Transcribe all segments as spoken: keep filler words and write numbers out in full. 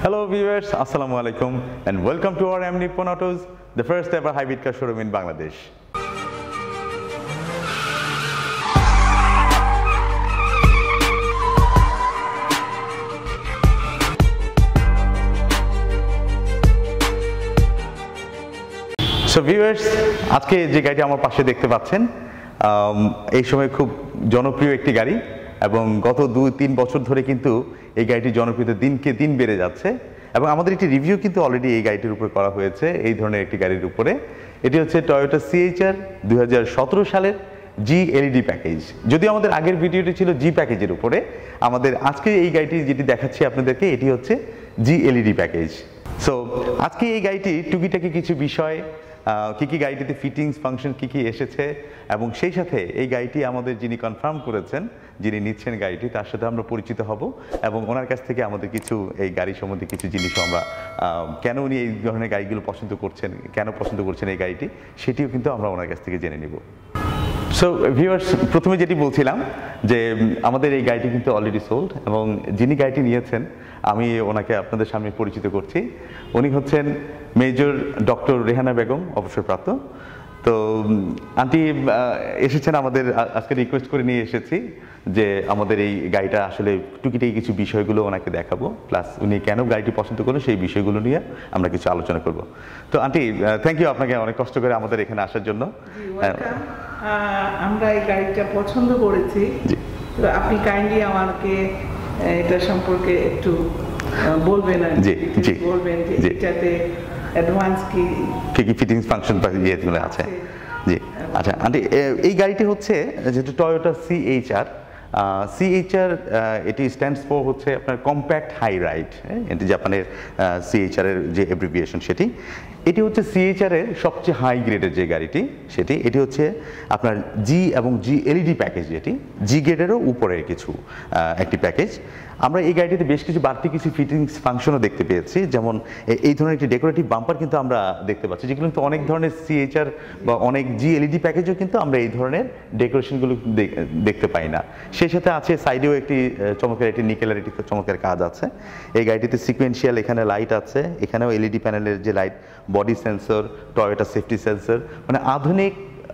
Hello viewers, Assalamu alaikum and welcome to our M Nippon Autos, the first ever hybrid car showroom in Bangladesh. So viewers, আজকে যে গাড়িটি আমার পাশে দেখতে পাচ্ছেন এই সময় খুব জনপ্রিয় একটি গাড়ি এবং গত দুই তিন বছর ধরে কিন্তু এই গাড়িটি জনপ্রিয়তা দিনকে দিন বেড়ে যাচ্ছে এবং আমাদের একটি রিভিউ কিন্তু অলরেডি এই গাড়িটির উপরে করা হয়েছে এই ধরনের একটি গাড়ির উপরে। এটি হচ্ছে টয়োটা সিএইচআর দুই হাজার সতেরো সালের জি এলইডি প্যাকেজ। যদিও আমাদের আগের ভিডিওটি ছিল জি প্যাকেজের উপরে, আমাদের আজকে এই গাড়িটি যেটি দেখাচ্ছি আপনাদেরকে এটি হচ্ছে জি এলইডি প্যাকেজ। সো আজকে এই গাড়িটি টুকিটাকি কিছু বিষয়, কী কী গাড়িটিতে ফিটিংস ফাংশন কী কী এসেছে এবং সেই সাথে এই গাড়িটি আমাদের যিনি কনফার্ম করেছেন, যিনি নিচ্ছেন গাড়িটি, তার সাথে আমরা পরিচিত হব এবং ওনার কাছ থেকে আমাদের কিছু এই গাড়ি সম্বন্ধে কিছু জিনিসও আমরা কেন উনি এই ধরনের গাড়িগুলো পছন্দ করছেন, কেন পছন্দ করছেন এই গাড়িটি, সেটিও কিন্তু আমরা ওনার কাছ থেকে জেনে নেব। সো ভিউয়ার্স, প্রথমে যেটি বলছিলাম যে আমাদের এই গাড়িটি কিন্তু অলরেডি সোল্ড এবং যিনি গাড়িটি নিয়েছেন আমি ওনাকে আপনাদের সামনে পরিচিত করছি। উনি হচ্ছেন মেজর ডক্টর রেহানা বেগম, অবসরপ্রাপ্ত। তো আন্টি এসেছেন আমাদের, আজকে রিকোয়েস্ট করে নিয়ে এসেছি যে আমাদের এই গাড়িটা আসলে টুকিটাকি কিছু বিষয়গুলো ওনাকে দেখাবো, প্লাস উনি কেন গাড়িটি পছন্দ করলেন সেই বিষয়গুলো নিয়ে আমরা কিছু আলোচনা করব। তো আন্টি থ্যাংক ইউ আপনাকে অনেক কষ্ট করে আমাদের এখানে আসার জন্য। আমরা এই গাড়িটা পছন্দ করেছি, তো আপনি কাইন্ডলি আমাকে এটা সম্পর্কে একটু বলবেন আর জি জি বলবেন যে এটাতে অ্যাডভান্স কি কি কি ফিটিংস ফাংশন বা ইয়েগুলো আছে। জি আচ্ছা আন্টি, এই গাড়িটি হচ্ছে যেটা টয়োটা সিএইচআর সিএইচআর এটি স্ট্যান্ডস ফর হচ্ছে আপনার কম্প্যাক্ট হাই রাইড, এটি জাপানের সিএইচআর এর যে অ্যাব্রিভিয়েশন সেটি। এটি হচ্ছে সিএইচআর এর সবচেয়ে হাই গ্রেডের যে গাড়িটি সেটি, এটি হচ্ছে আপনার জি এবং জি এলইডি প্যাকেজ, যেটি জি গ্রেডেরও উপরের কিছু একটি প্যাকেজ। আমরা এই গাড়িটিতে বেশ কিছু বাড়তি কিছু ফিটিংস ফাংশনও দেখতে পেয়েছি, যেমন এই ধরনের একটি ডেকোরেটিভ বাম্পার কিন্তু আমরা দেখতে পাচ্ছি, যেগুলো কিন্তু অনেক ধরনের সিএইচআর বা অনেক জি এলইডি প্যাকেজও কিন্তু আমরা এই ধরনের ডেকোরেশনগুলো দেখতে পাই না। সেই সাথে আছে সাইডেও একটি চমৎকার একটি নিকেলের একটি চমৎকার কাজ আছে। এই গাড়িটিতে সিকোয়েন্সিয়াল এখানে লাইট আছে, এখানেও এলইডি প্যানেলের যে light, body sensor, Toyota safety sensor, মানে আধুনিক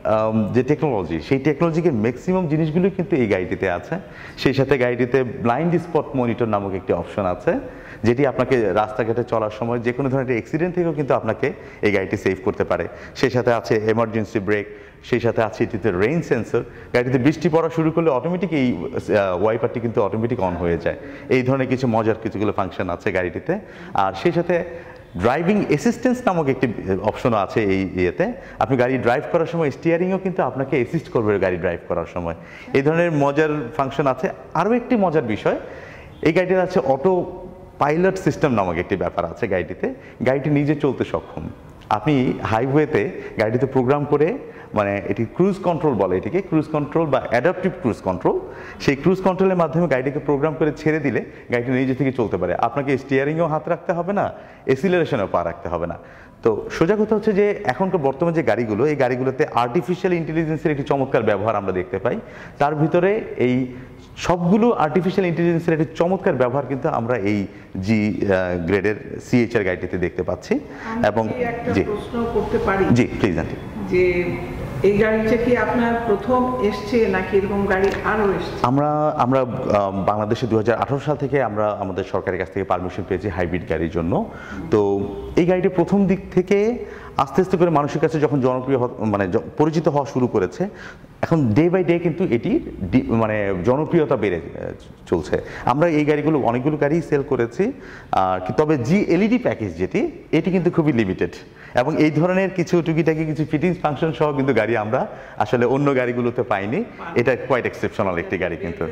যে টেকনোলজি সেই টেকনোলজিকে ম্যাক্সিমাম জিনিসগুলো কিন্তু এই গাড়িটিতে আছে। সেই সাথে গাড়িটিতে ব্লাইন্ড স্পট মনিটর নামক একটি অপশন আছে, যেটি আপনাকে রাস্তাঘাটে চলার সময় যে কোনো ধরনের অ্যাক্সিডেন্ট থেকেও কিন্তু আপনাকে এই গাড়িটি সেভ করতে পারে। সেই সাথে আছে এমার্জেন্সি ব্রেক, সেই সাথে আছে এটিতে রেইন সেন্সর। গাড়িতে বৃষ্টি পড়া শুরু করলে অটোমেটিক এই ওয়াইপারটি কিন্তু অটোমেটিক অন হয়ে যায়। এই ধরনের কিছু মজার কিছুগুলো ফাংশন আছে গাড়িটিতে। আর সেই সাথে ড্রাইভিং অ্যাসিস্ট্যান্স নামক একটি অপশনও আছে এই ইয়েতে। আপনি গাড়ি ড্রাইভ করার সময় স্টিয়ারিংও কিন্তু আপনাকে অ্যাসিস্ট করবে গাড়ি ড্রাইভ করার সময়। এই ধরনের মজার ফাংশন আছে। আরও একটি মজার বিষয়, এই গাড়িটির আছে অটো পাইলট সিস্টেম নামক একটি ব্যাপার আছে গাড়িটিতে। গাড়িটি নিজে চলতে সক্ষম। আপনি হাইওয়েতে গাড়িটিতে প্রোগ্রাম করে, মানে এটি ক্রুজ কন্ট্রোল বলে, এটিকে ক্রুজ কন্ট্রোল বা অ্যাডাপটিভ ক্রুজ কন্ট্রোল, সেই ক্রুজ কন্ট্রোলের মাধ্যমে গাড়িটিকে প্রোগ্রাম করে ছেড়ে দিলে গাড়িটি নিজে থেকে চলতে পারে। আপনাকে স্টিয়ারিংয়েও হাত রাখতে হবে না, এসিলারেশনেও পা রাখতে হবে না। তো সোজা কথা হচ্ছে যে এখনকার বর্তমানে যে গাড়িগুলো, এই গাড়িগুলোতে আর্টিফিশিয়াল ইন্টেলিজেন্সের একটি চমৎকার ব্যবহার আমরা দেখতে পাই। তার ভিতরে এই সবগুলো আর্টিফিশিয়াল ইন্টেলিজেন্সের একটি চমৎকার ব্যবহার কিন্তু আমরা এই জি গ্রেডের সিএইচআর গাড়িটিতে দেখতে পাচ্ছি। এবং জি প্রশ্ন করতে পারি? জি প্লিজ আন্টি। যে এই গাড়িটা কি আপনার প্রথম এসছে নাকি এরকম গাড়ি আরও এসছে? আমরা আমরা বাংলাদেশে দু হাজার আঠারো সাল থেকে আমরা আমাদের সরকারের কাছ থেকে পারমিশন পেয়েছি হাইব্রিড গাড়ির জন্য। তো এই গাড়িটি প্রথম দিক থেকে আস্তে আস্তে করে মানুষের কাছে যখন জনপ্রিয় মানে পরিচিত হওয়া শুরু করেছে, এখন ডে বাই ডে কিন্তু এটি মানে জনপ্রিয়তা বেড়ে চলছে। আমরা এই গাড়িগুলো অনেকগুলো গাড়ি সেল করেছি, আর তবে জি এলইডি প্যাকেজ যেটি, এটি কিন্তু খুবই লিমিটেড এবং এই ধরনের কিছু টুকিটাকি কিছু ফিটিংস ফাংশন সহ কিন্তু গাড়ি আমরা আসলে অন্য গাড়িগুলোতে পাইনি। এটা কোয়াইট এক্সেপশনাল একটি গাড়ি কিন্তু।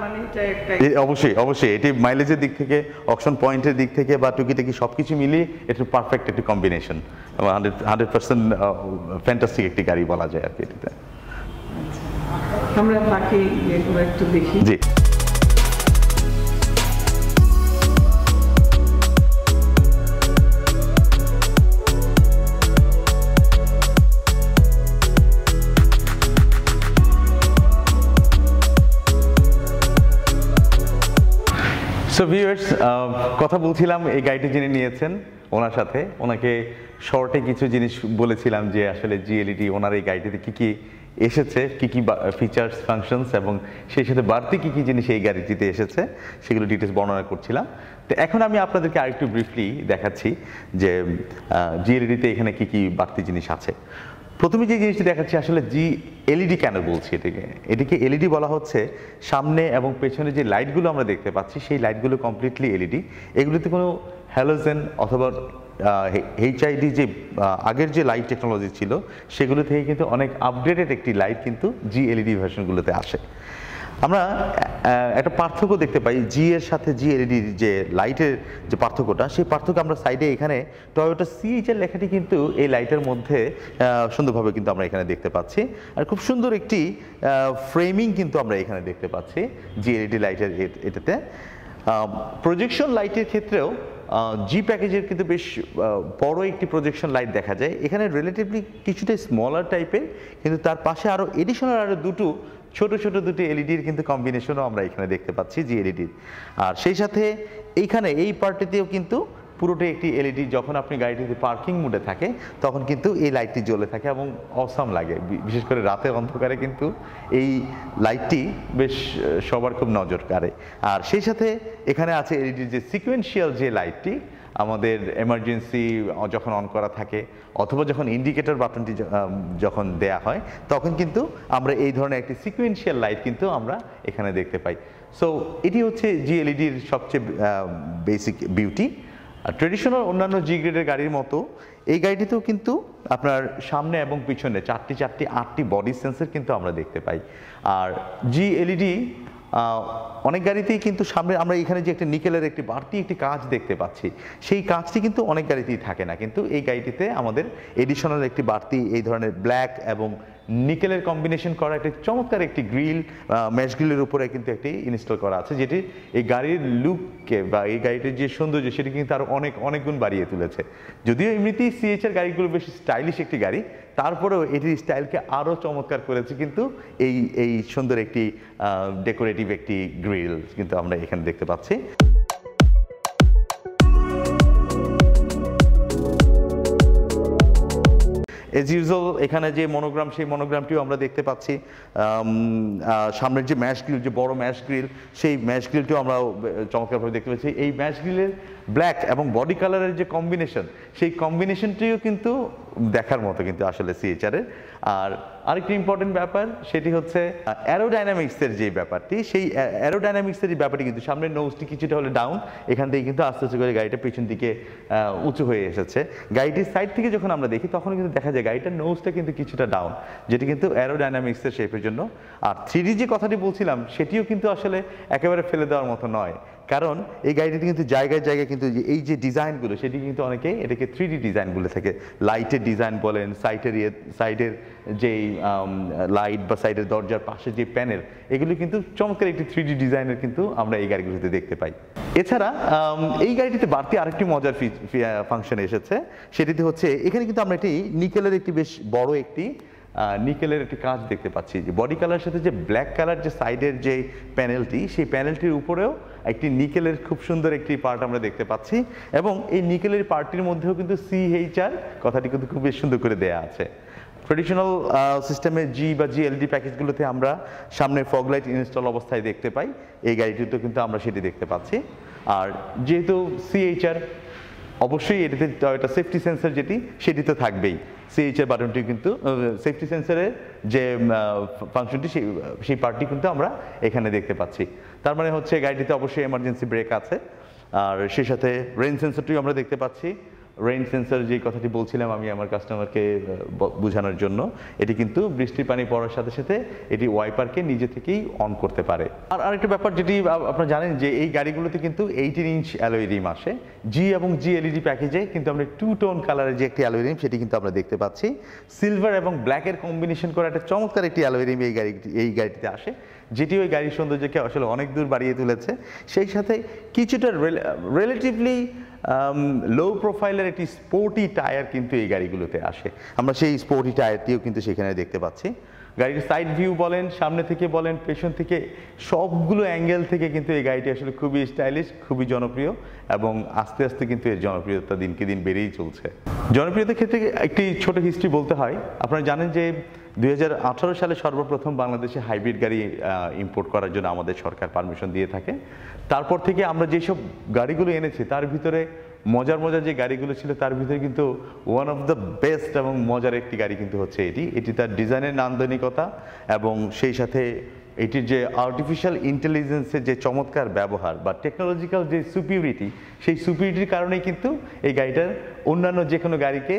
অবশ্যই অবশ্যই এটি মাইলেজের দিক থেকে, অকশন পয়েন্টের দিক থেকে বা টুকিটাকি সব কিছু মিলিয়ে এটা পারফেক্ট একটি কম্বিনেশন এবং হান্ড্রেড হান্ড্রেড পার্সেন্ট ফ্যান্টাস্টিক একটি গাড়ি বলা যায় আর কি এটিতে। আমরা বাকি যেগুলো একটু দেখি। জি সো ভিউয়ার্স, কথা বলছিলাম এই গাড়িটি যিনি নিয়েছেন ওনার সাথে, ওনাকে শর্টে কিছু জিনিস বলেছিলাম যে আসলে জিএলইডি ওনার এই গাড়িটিতে কী কী এসেছে, কী কী ফিচার্স ফাংশনস এবং সেই সাথে বাড়তি কী কী জিনিস এই গাড়িটিতে এসেছে সেগুলো ডিটেলস বর্ণনা করছিলাম। তো এখন আমি আপনাদেরকে আরেকটু ব্রিফলি দেখাচ্ছি যে জিএলইডিতে এখানে কী কী বাড়তি জিনিস আছে। প্রথমে যে জিনিসটি দেখাচ্ছি আসলে জি এলইডি কেন বলছি এটিকে, এটিকে এলইডি বলা হচ্ছে সামনে এবং পেছনে যে লাইটগুলো আমরা দেখতে পাচ্ছি সেই লাইটগুলো কমপ্লিটলি এলইডি। এগুলোতে কোনো হ্যালোজেন অথবা এইচআইডি যে আগের যে লাইট টেকনোলজি ছিল সেগুলো থেকে কিন্তু অনেক আপডেটেড একটি লাইট কিন্তু জি এলইডি ভার্সনগুলোতে আসে। আমরা একটা পার্থক্য দেখতে পাই জি এর সাথে জি এলইডির যে লাইটের যে পার্থক্যটা, সেই পার্থক্য আমরা সাইডে এখানে টয়োটা সিএইচ এর লেখাটি কিন্তু এই লাইটের মধ্যে সুন্দরভাবে কিন্তু আমরা এখানে দেখতে পাচ্ছি। আর খুব সুন্দর একটি ফ্রেমিং কিন্তু আমরা এখানে দেখতে পাচ্ছি জি এলইডি লাইটের এটাতে। প্রজেকশন লাইটের ক্ষেত্রেও জি প্যাকেজের কিন্তু বেশ বড় একটি প্রজেকশন লাইট দেখা যায় এখানে, রিলেটিভলি কিছুটা স্মলার টাইপের, কিন্তু তার পাশে আরও এডিশনাল আরও দুটো ছোট ছোট দুটি এলইডির কিন্তু কম্বিনেশনও আমরা এখানে দেখতে পাচ্ছি জি এলইডির। আর সেই সাথে এইখানে এই পার্টিতেও কিন্তু পুরোটাই একটি এলইডি, যখন আপনি গাড়িটিতে পার্কিং মোডে থাকে তখন কিন্তু এই লাইটটি জ্বলে থাকে এবং অসাম লাগে, বিশেষ করে রাতের অন্ধকারে কিন্তু এই লাইটটি বেশ সবার খুব নজর কাড়ে। আর সেই সাথে এখানে আছে এলইডির যে সিকোয়েন্সিয়াল যে লাইটটি আমাদের এমার্জেন্সি যখন অন করা থাকে অথবা যখন ইন্ডিকেটর বাটনটি যখন দেয়া হয় তখন কিন্তু আমরা এই ধরনের একটি সিকোয়েন্সিয়াল লাইট কিন্তু আমরা এখানে দেখতে পাই। সো এটি হচ্ছে জিএলইডির সবচেয়ে বেসিক বিউটি। আর ট্রেডিশনাল অন্যান্য জি গ্রেডের গাড়ির মতো এই গাড়িটিতেও কিন্তু আপনার সামনে এবং পিছনে চারটি চারটি আটটি বডি সেন্সর কিন্তু আমরা দেখতে পাই। আর জি এলইডি অনেক গাড়িতেই কিন্তু সামনে আমরা এখানে যে একটা নিকেলের একটি বাড়তি একটি কাঁচ দেখতে পাচ্ছি সেই কাঁচটি কিন্তু অনেক গাড়িতেই থাকে না, কিন্তু এই গাড়িটিতে আমাদের এডিশনাল একটি বাড়তি এই ধরনের ব্ল্যাক এবং নিকেলের কম্বিনেশন করা একটি চমৎকার একটি গ্রিল ম্যাশ গ্রিলের উপরে কিন্তু একটি ইনস্টল করা আছে, যেটি এই গাড়ির লুককে বা এই গাড়িটির যে সৌন্দর্য সেটি কিন্তু আরও অনেক অনেক গুণ বাড়িয়ে তুলেছে। যদিও এমনিতেই সিএইচ এর গাড়িগুলো বেশ স্টাইলিশ একটি গাড়ি, তারপরেও এটির স্টাইলকে আরও চমৎকার করেছে কিন্তু এই এই সুন্দর একটি ডেকোরেটিভ একটি গ্রিল কিন্তু আমরা এখানে দেখতে পাচ্ছি। এজ ইউজুয়াল এখানে যে মনোগ্রাম সেই মনোগ্রামটিও আমরা দেখতে পাচ্ছি। সামনের যে ম্যাশ গ্রিল, যে বড় ম্যাশ গ্রিল, সেই ম্যাশ গ্রিলটিও আমরা চমৎকারভাবে দেখতে পাচ্ছি। এই ম্যাশ গ্রিলের ব্ল্যাক এবং বডি কালারের যে কম্বিনেশন সেই কম্বিনেশনটিও কিন্তু দেখার মতো কিন্তু আসলে সিএইচআরের। আর আরেকটি ইম্পর্টেন্ট ব্যাপার সেটি হচ্ছে অ্যারোডাইনামিক্সের যে ব্যাপারটি, সেই অ্যারোডাইনামিক্সের যে ব্যাপারটি কিন্তু সামনের নোজটি কিছুটা হলে ডাউন, এখান থেকে কিন্তু আস্তে আস্তে করে গাড়িটা পিছন দিকে উঁচু হয়ে এসেছে। গাড়িটির সাইড থেকে যখন আমরা দেখি তখন কিন্তু দেখা যায় গাড়িটার নোজটা কিন্তু কিছুটা ডাউন, যেটি কিন্তু অ্যারোডাইনামিক্সের শেপের জন্য। আর থ্রি ডি যে কথাটি বলছিলাম সেটিও কিন্তু আসলে একেবারে ফেলে দেওয়ার মতো নয়, কারণ এই গাড়িটিতে কিন্তু জায়গায় জায়গায় কিন্তু এই যে ডিজাইনগুলো সেটি কিন্তু অনেকেই এটাকে থ্রি ডি ডিজাইন বলে থাকে। লাইটের ডিজাইন বলেন, সাইডের সাইডের যেই লাইট বা সাইডের দরজার পাশে যে প্যানেল, এগুলো কিন্তু চমৎকার একটি থ্রি ডি ডিজাইনের কিন্তু আমরা এই গাড়িগুলোতে দেখতে পাই। এছাড়া এই গাড়িটিতে বাড়তি আরেকটি মজার ফাংশন এসেছে, সেটিতে হচ্ছে এখানে কিন্তু আমরা একটি নিকেলের একটি বেশ বড় একটি নিকেলের একটি কাঁচ দেখতে পাচ্ছি, যে বডি কালারের সাথে যে ব্ল্যাক কালার যে সাইডের যে প্যানেলটি, সেই প্যানেলটির উপরেও একটি নিকেলের খুব সুন্দর একটি পার্ট আমরা দেখতে পাচ্ছি, এবং এই নিকেলের পার্টটির মধ্যেও কিন্তু সিএইচআর কথাটি কিন্তু খুব বেশ সুন্দর করে দেয়া আছে। ট্রেডিশনাল সিস্টেমের জি বা জি এলইডি প্যাকেজগুলোতে আমরা সামনে ফগ লাইট ইনস্টল অবস্থায় দেখতে পাই, এই গাড়িটিতেও কিন্তু আমরা সেটি দেখতে পাচ্ছি। আর যেহেতু সিএইচআর অবশ্যই এটিতে একটা সেফটি সেন্সর যেটি সেটি তো থাকবেই, সিএইচআর বাটনটি কিন্তু সেফটি সেন্সরের যে ফাংশনটি সেই সেই পার্টটি কিন্তু আমরা এখানে দেখতে পাচ্ছি। তার মানে হচ্ছে গাড়িটিতে অবশ্যই এমার্জেন্সি ব্রেক আছে, আর সেই সাথে রেইন সেন্সরটিও আমরা দেখতে পাচ্ছি। রেইন সেন্সর যে কথাটি বলছিলাম আমি আমার কাস্টমারকে বোঝানোর জন্য, এটি কিন্তু বৃষ্টির পানি পড়ার সাথে সাথে এটি ওয়াইপারকে নিজে থেকেই অন করতে পারে। আর আরেকটা ব্যাপার যেটি আপনারা জানেন যে এই গাড়িগুলোতে কিন্তু এইটিন ইঞ্চ অ্যালয় রিম আসে, জি এবং জি এলইডি প্যাকেজে কিন্তু আমরা টু টোন কালারের যে একটি অ্যালয় রিম সেটি কিন্তু আমরা দেখতে পাচ্ছি। সিলভার এবং ব্ল্যাকের কম্বিনেশন করা একটা চমৎকার একটি অ্যালয় রিম এই গাড়ি এই গাড়িটিতে আসে, যেটি ওই গাড়ির সৌন্দর্যকে আসলে অনেক দূর বাড়িয়ে তুলেছে। সেই সাথে কিছুটা রিলেটিভলি লো প্রোফাইলের একটি স্পোর্টি টায়ার কিন্তু এই গাড়িগুলোতে আসে, আমরা সেই স্পোর্টি টায়ারটিও কিন্তু সেখানে দেখতে পাচ্ছি। গাড়ির সাইড ভিউ বলেন, সামনে থেকে বলেন, পেছন থেকে, সবগুলো অ্যাঙ্গেল থেকে কিন্তু এই গাড়িটি আসলে খুবই স্টাইলিশ, খুবই জনপ্রিয় এবং আস্তে আস্তে কিন্তু এর জনপ্রিয়তা দিনকে দিন বেড়েই চলছে। জনপ্রিয়তার ক্ষেত্রে একটি ছোট হিস্ট্রি বলতে হয়। আপনারা জানেন যে দুই হাজার আঠারো সালে সর্বপ্রথম বাংলাদেশে হাইব্রিড গাড়ি ইম্পোর্ট করার জন্য আমাদের সরকার পারমিশন দিয়ে থাকে। তারপর থেকে আমরা যেসব গাড়িগুলো এনেছি তার ভিতরে মজার মজার যে গাড়িগুলো ছিল তার ভিতরে কিন্তু ওয়ান অফ দ্য বেস্ট এবং মজার একটি গাড়ি কিন্তু হচ্ছে এটি এটি তার ডিজাইনের নান্দনিকতা এবং সেই সাথে এটির যে আর্টিফিশিয়াল ইন্টেলিজেন্সের যে চমৎকার ব্যবহার বা টেকনোলজিক্যাল যে সুপিরিয়রিটি, সেই সুপিরিয়রিটির কারণেই কিন্তু এই গাড়িটার অন্যান্য যে কোনো গাড়িকে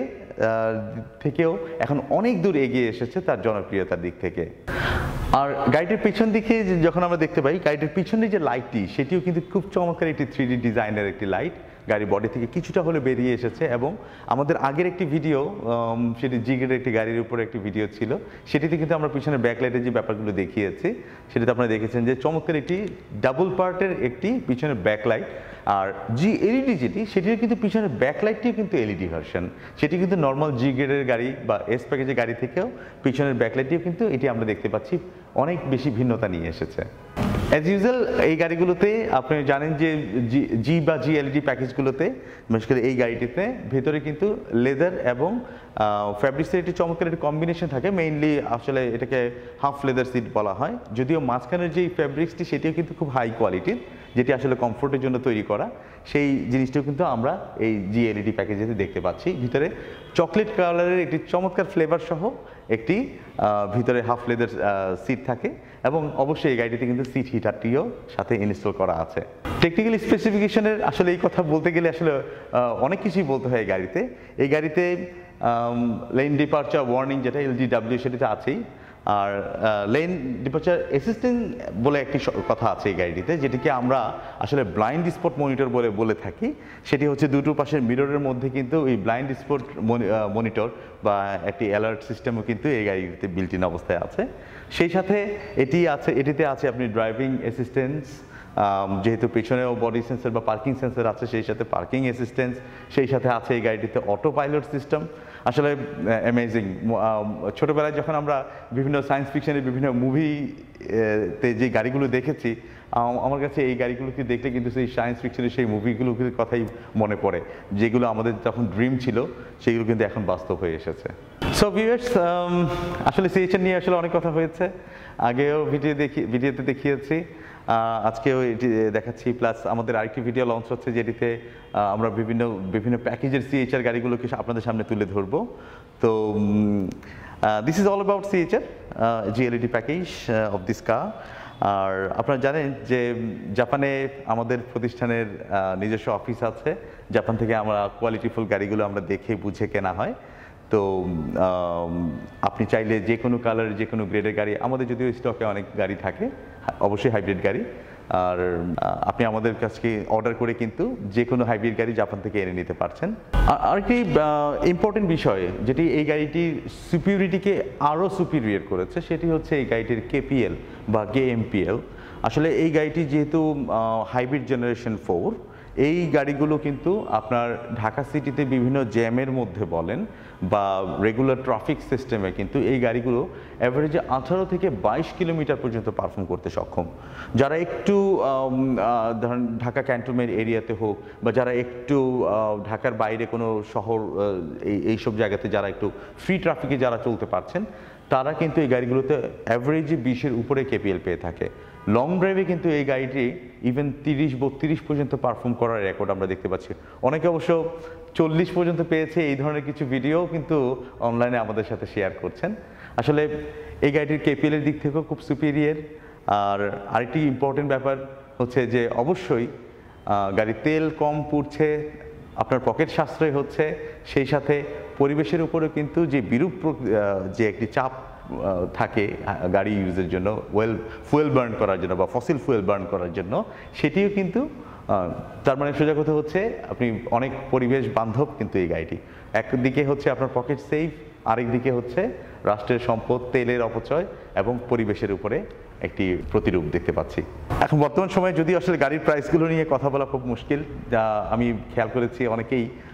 থেকেও এখন অনেক দূর এগিয়ে এসেছে তার জনপ্রিয়তার দিক থেকে। আর গাড়িটির পিছন দিকে যখন আমরা দেখতে পাই, গাড়িটির পিছনে যে লাইটটি সেটিও কিন্তু খুব চমৎকার একটি থ্রি ডি ডিজাইনের একটি লাইট, গাড়ি বডি থেকে কিছুটা হলে বেরিয়ে এসেছে। এবং আমাদের আগের একটি ভিডিও, সেটি জিগের একটি গাড়ির উপরে একটি ভিডিও ছিল, সেটিতে কিন্তু আমরা পিছনে ব্যাকলাইটের যে ব্যাপারগুলো দেখিয়েছি সেটাতে আপনারা দেখেছেন যে চমৎকার একটি ডাবল পার্টের একটি পিছনে ব্যাকলাইট। আর জি এলইডি যেটি, সেটির কিন্তু পিছনে ব্যাকলাইটটিও কিন্তু এলইডি ভার্সন, সেটি কিন্তু নর্মাল জি গ্রেডের গাড়ি বা এস প্যাকেজের গাড়ি থেকেও পিছনের ব্যাকলাইটটিও কিন্তু এটি আমরা দেখতে পাচ্ছি অনেক বেশি ভিন্নতা নিয়ে এসেছে। অ্যাজ ইউজুয়াল এই গাড়িগুলোতে আপনি জানেন যে জি জি বা জি এলইডি প্যাকেজগুলোতে, বিশেষ করে এই গাড়িটিতে ভেতরে কিন্তু লেদার এবং ফ্যাব্রিক্সের একটি চমৎকার একটি কম্বিনেশন থাকে। মেইনলি আসলে এটাকে হাফ লেদার সিট বলা হয়, যদিও মাঝখানের যেই ফ্যাব্রিক্সটি সেটিও কিন্তু খুব হাই কোয়ালিটির, যেটি আসলে কমফোর্টের জন্য তৈরি করা। সেই জিনিসটাও কিন্তু আমরা এই জি এলইডি প্যাকেজেতে দেখতে পাচ্ছি। ভিতরে চকলেট কালারের একটি চমৎকার ফ্লেভার সহ একটি ভিতরে হাফ লেদার সিট থাকে এবং অবশ্যই এই গাড়িটিতে কিন্তু সিট হিটারটিও সাথে ইনস্টল করা আছে। টেকনিক্যাল স্পেসিফিকেশনের আসলে এই কথা বলতে গেলে আসলে অনেক কিছুই বলতে হয় এই গাড়িতে। এই গাড়িতে লেন ডিপারচার ওয়ার্নিং যেটা এলডিডব্লিউ সেটিতে আছেই, আর লেন ডিপারচার অ্যাসিস্ট্যান্ট বলে একটি কথা আছে এই গাড়িটিতে, যেটিকে আমরা আসলে ব্লাইন্ড স্পট মনিটর বলে বলে থাকি। সেটি হচ্ছে দুটো পাশের মিররের মধ্যে কিন্তু এই ব্লাইন্ড স্পট মনিটর বা একটি অ্যালার্ট সিস্টেমও কিন্তু এই গাড়িটিতে বিল্ট ইন অবস্থায় আছে। সেই সাথে এটি আছে এটিতে আছে আপনি ড্রাইভিং অ্যাসিস্ট্যান্স, যেহেতু পেছনেও বডি সেন্সর বা পার্কিং সেন্সর আছে, সেই সাথে পার্কিং অ্যাসিস্ট্যান্স, সেই সাথে আছে এই গাড়িটিতে অটো পাইলট সিস্টেম। আসলে অ্যামেজিং। ছোটোবেলায় যখন আমরা বিভিন্ন সায়েন্স ফিকশনের বিভিন্ন মুভিতে যে গাড়িগুলো দেখেছি, আমার কাছে এই গাড়িগুলোকে দেখলে কিন্তু সেই সায়েন্স ফিকশনের সেই মুভিগুলোর কথাই মনে পড়ে, যেগুলো আমাদের যখন ড্রিম ছিল সেগুলো কিন্তু এখন বাস্তব হয়ে এসেছে। সো ভিউয়ার্স, আসলে সিএইচআর নিয়ে আসলে অনেক কথা হয়েছে, আগেও ভিডিও দেখি ভিডিওতে দেখিয়েছি, আজকেও এটি দেখাচ্ছি। প্লাস আমাদের আরেকটি ভিডিও লঞ্চ হচ্ছে যেটিতে আমরা বিভিন্ন বিভিন্ন প্যাকেজের সিএইচআর গাড়িগুলোকে আপনাদের সামনে তুলে ধরবো। তো this is all about CHR G LED package of this car. আর আপনারা জানেন যে জাপানে আমাদের প্রতিষ্ঠানের নিজস্ব অফিস আছে, জাপান থেকে আমরা কোয়ালিটিফুল গাড়িগুলো আমরা দেখে বুঝে কেনা হয়। তো আপনি চাইলে যে কোনো কালারের যে কোনো গ্রেডের গাড়ি, আমাদের যদিও স্টকে অনেক গাড়ি থাকে, অবশ্যই হাইব্রিড গাড়ি, আর আপনি আমাদের কাছে অর্ডার করে কিন্তু যে কোনো হাইব্রিড গাড়ি জাপান থেকে এনে নিতে পারছেন। আরেকটি ইম্পর্টেন্ট বিষয় যেটি এই গাড়িটির সুপিরিয়রিটিকে আরও সুপিরিয়র করেছে, সেটি হচ্ছে এই গাড়িটির কেপিএল বা কেএমপিএল। আসলে এই গাড়িটি যেহেতু হাইব্রিড জেনারেশন ফোর, এই গাড়িগুলো কিন্তু আপনার ঢাকা সিটিতে বিভিন্ন জ্যামের মধ্যে বলেন বা রেগুলার ট্রাফিক সিস্টেমে কিন্তু এই গাড়িগুলো অ্যাভারেজে আঠারো থেকে বাইশ কিলোমিটার পর্যন্ত পারফর্ম করতে সক্ষম। যারা একটু ধরেন ঢাকা ক্যান্টনমেন্ট এরিয়াতে হোক বা যারা একটু ঢাকার বাইরে কোনো শহর এই এইসব জায়গাতে যারা একটু ফ্রি ট্রাফিকে যারা চলতে পারছেন, তারা কিন্তু এই গাড়িগুলোতে অ্যাভারেজে বিশের উপরে কেপিএল পেয়ে থাকে। লং ড্রাইভে কিন্তু এই গাড়িটি ইভেন তিরিশ বত্রিশ পর্যন্ত পারফর্ম করার রেকর্ড আমরা দেখতে পাচ্ছি। অনেকে অবশ্য চল্লিশ পর্যন্ত পেয়েছে, এই ধরনের কিছু ভিডিও কিন্তু অনলাইনে আমাদের সাথে শেয়ার করছেন। আসলে এই গাড়িটির কেপিএলের দিক থেকেও খুব সুপিরিয়র। আর আরেকটি ইম্পর্টেন্ট ব্যাপার হচ্ছে যে অবশ্যই গাড়ির তেল কম পুড়ছে, আপনার পকেট সাশ্রয় হচ্ছে, সেই সাথে পরিবেশের উপরেও কিন্তু যে বিরূপ যে একটি চাপ থাকে গাড়ি ইউজের জন্য, ওয়েল ফুয়েল বার্ন করার জন্য বা ফসিল ফুয়েল বার্ন করার জন্য, সেটিও কিন্তু, তার মানে সোজা কথা হচ্ছে আপনি অনেক পরিবেশ বান্ধব কিন্তু এই গাড়িটি। একদিকে হচ্ছে আপনার পকেট সেফ, আরেক দিকে হচ্ছে রাষ্ট্রের সম্পদ, তেলের অপচয় এবং পরিবেশের উপরে একটি প্রতিরূপ দেখতে পাচ্ছি। এখন বর্তমান সময়ে যদি আসলে গাড়ির প্রাইসগুলো নিয়ে কথা বলা খুব মুশকিল, যা আমি খেয়াল করেছি অনেকেই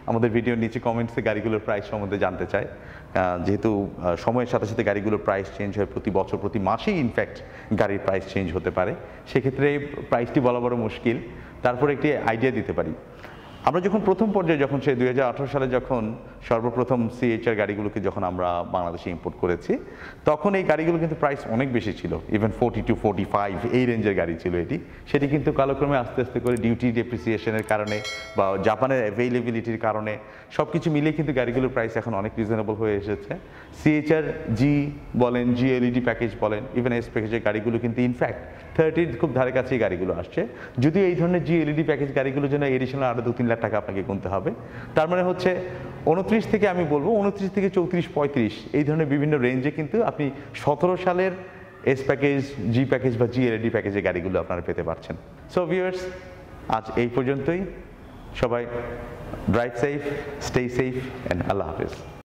আমাদের ভিডিওর নিচে কমেন্টসে গাড়িগুলোর প্রাইস সম্বন্ধে জানতে চায়। আহ, যেহেতু আহ, সময়ের সাথে সাথে গাড়িগুলোর প্রাইস চেঞ্জ হয়, প্রতি বছর প্রতি মাসেই ইনফ্যাক্ট গাড়ির প্রাইস চেঞ্জ হতে পারে, সেক্ষেত্রে প্রাইসটি বলা বড় মুশকিল। তারপর একটি আইডিয়া দিতে পারি। আমরা যখন প্রথম পর্যায়ে যখন সে দুই হাজার আঠারো সালে যখন সর্বপ্রথম সিএইচআর গাড়িগুলোকে যখন আমরা বাংলাদেশে ইম্পোর্ট করেছি, তখন এই গাড়িগুলো কিন্তু প্রাইস অনেক বেশি ছিল, even forty two forty five এই রেঞ্জের গাড়ি ছিল এটি। সেটি কিন্তু কালক্রমে আস্তে আস্তে করে ডিউটি ডেপ্রিসিয়েশনের কারণে বা জাপানের অ্যাভেইলেবিলিটির কারণে সব কিছু মিলিয়ে কিন্তু গাড়িগুলোর প্রাইস এখন অনেক রিজনেবল হয়ে এসেছে। সিএইচআর জি বলেন, জি এলইডি প্যাকেজ বলেন, ইভেন এস প্যাকেজের গাড়িগুলো কিন্তু ইনফ্যাক্ট থার্টির খুব ধারে কাছেই গাড়িগুলো আসছে। যদিও এই ধরনের জি এলইডি প্যাকেজ গাড়িগুলোর জন্য এডিশনাল আরও দু তিন লাখ টাকা আপনাকে গুনতে হবে। তার মানে হচ্ছে উনত্রিশ থেকে আমি বলবো উনত্রিশ থেকে চৌত্রিশ পঁয়ত্রিশ এই ধরনের বিভিন্ন রেঞ্জে কিন্তু আপনি সতেরো সালের এস প্যাকেজ, জি প্যাকেজ বা জি এলইডি প্যাকেজের গাড়িগুলো আপনারা পেতে পারছেন। সো ভিউয়ার্স, আজ এই পর্যন্তই। সবাই drive safe, stay safe and আল্লাহ হাফেজ।